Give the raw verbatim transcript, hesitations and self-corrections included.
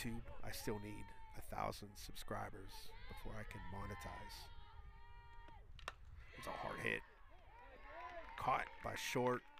YouTube, I still need a thousand subscribers before I can monetize. It's a hard hit. Caught by short.